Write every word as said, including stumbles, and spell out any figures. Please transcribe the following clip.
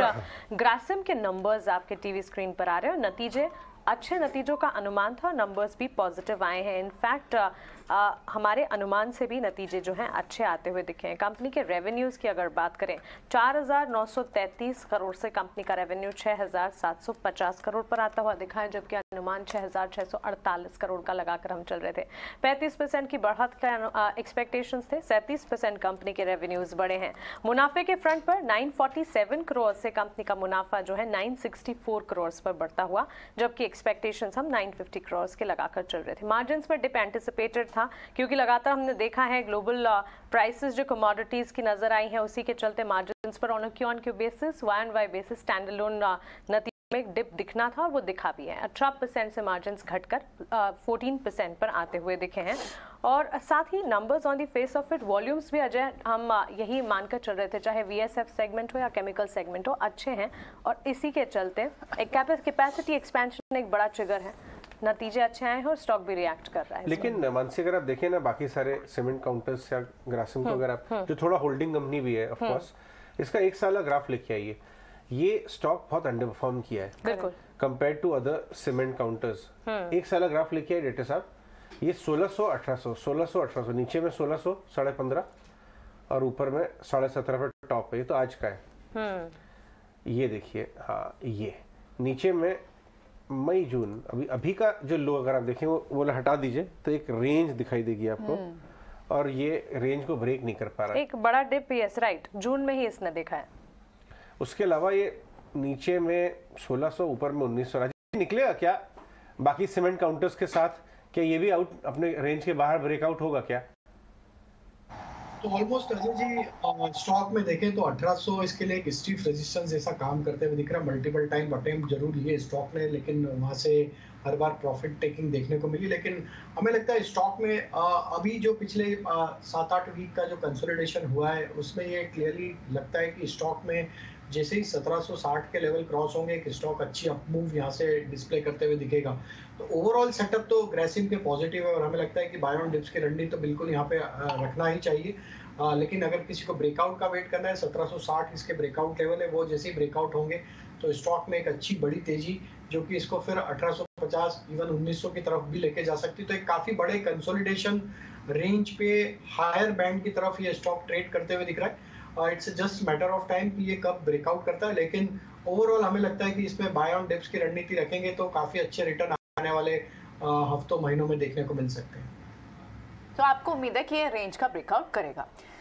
In fact Grasim के numbers आपके TV screen पर आ रहे हैं और नतीजे अच्छे नतीजों का अनुमान था, नंबर्स भी पॉजिटिव आए हैं। इनफैक्ट हमारे अनुमान से भी नतीजे जो हैं अच्छे आते हुए दिखे हैं। कंपनी के रेवेन्यूज़ की अगर बात करें, चार हज़ार नौ सौ तैंतीस करोड़ से कंपनी का रेवेन्यू छः हज़ार सात सौ पचास करोड़ पर आता हुआ दिखा है, जबकि अनुमान छः हज़ार छः सौ अड़तालीस करोड़ का लगाकर हम चल रहे थे। पैंतीस परसेंट की बढ़त का एक्सपेक्टेशंस थे, सैंतीस परसेंट कंपनी के रेवेन्यूज़ बढ़े हैं। मुनाफे के फ्रंट पर नौ सौ सैंतालीस करोड़ से कंपनी का मुनाफा जो है नौ सौ चौंसठ करोड़ पर बढ़ता हुआ, जबकि एक्सपेक्टेशंस हम नौ सौ पचास करोड़ के लगाकर चल रहे थे। मार्जिन्स पर डिप एंटिसिपेटेड था, क्योंकि लगातार हमने देखा है ग्लोबल प्राइसेस जो कमोडिटीज की नजर आई हैं, उसी के चलते मार्जिन्स पर on Q on Q basis, Y and Y basis standalone नतीजे में एक डिप दिखना था और वो दिखा भी है। अठारह परसेंट से मार्जिन्स घटकर चौदह परसेंट पर आते हुए दिखे हैं। और साथ ही numbers on the face of it, volumes भी अजय हम यही मानकर चल रहे थे, चाहे वीएसएफ सेगमेंट हो या केमिकल सेगमेंट हो, अच्छे हैं। और इसी के चलते एक कैपेसिटी एक्सपेंशन एक बड़ा ट्रिगर है, नतीजे अच्छे आए हैं और स्टॉक भी रिएक्ट कर रहा है। लेकिन मानसी, अगर आप देखें ना बाकी सारे सीमेंट काउंटर्स या ग्रासिम को, अगर आप जो थोड़ा होल्डिंग कंपनी भी है ऑफ कोर्स, इसका एक साल का ग्राफ लेके आइए, ये स्टॉक बहुत अंडर परफॉर्म किया है बिल्कुल compare to other cement counters. एक साल का ग्राफ लेके आए डेटा साहब, ये सोलह सौ अठारह सौ सोलह सौ अठारह सौ नीचे में सोलह सौ साढ़े पंद्रह और ऊपर में साढ़े सत्रह पर टॉप है। ये तो आज का है, ये देखिए। हाँ, ये नीचे में मई जून अभी अभी का जो लो अगर आप देखें वो वो हटा दीजिए तो एक रेंज दिखाई देगी आपको, और ये रेंज को ब्रेक नहीं कर पा रहा है। एक बड़ा डिप, यस राइट, जून में ही इसने देखा है। उसके अलावा ये नीचे में सोलह सौ, ऊपर में उन्नीस सौ निकलेगा क्या बाकी सीमेंट काउंटर्स के साथ? क्या ये भी आउट अपने रेंज के बाहर ब्रेकआउट होगा क्या? तो ऑलमोस्ट अजय जी स्टॉक में देखें तो अठारह सौ इसके लिए एक स्टीफ रेजिस्टेंस जैसा काम करते हुए दिख रहा है। मल्टीपल टाइम अटेम्प्ट जरूर लिए स्टॉक ने, लेकिन वहां से हर बार प्रॉफिट टेकिंग देखने को मिली। लेकिन हमें लगता है स्टॉक में आ, अभी जो पिछले सात आठ वीक का जो कंसोलिडेशन हुआ है उसमें ये क्लियरली लगता है कि स्टॉक में जैसे ही सत्रह सौ साठ के लेवल क्रॉस होंगे, एक स्टॉक अच्छी अप मूव यहाँ से डिस्प्ले करते हुए दिखेगा। तो ओवरऑल सेटअप तो ग्रेसिम के पॉजिटिव है और हमें लगता है कि बाय ऑन डिप्स की रणनीति तो बिल्कुल यहाँ पे रखना ही चाहिए। आ, लेकिन अगर किसी को ब्रेकआउट का वेट करना है, सत्रह सौ साठ इसके ब्रेकआउट लेवल है, वो जैसे ही ब्रेकआउट होंगे तो स्टॉक में एक अच्छी बड़ी तेजी जो कि इसको फिर अठारह सौ पचास इवन उन्नीस सौ की तरफ भी लेके जा सकती है। तो एक काफी बड़े कंसोलिडेशन रेंज पे हायर बैंड की तरफ ये स्टॉक ट्रेड करते हुए दिख रहा है। It's just matter of time कि ये कब ब्रेकआउट करता है। लेकिन ओवरऑल हमें लगता है कि इसमें बाय ऑन डिप्स की रणनीति रखेंगे तो काफी अच्छे रिटर्न आने वाले हफ्तों महीनों में देखने को मिल सकते हैं। तो आपको उम्मीद है कि ये रेंज का ब्रेकआउट करेगा।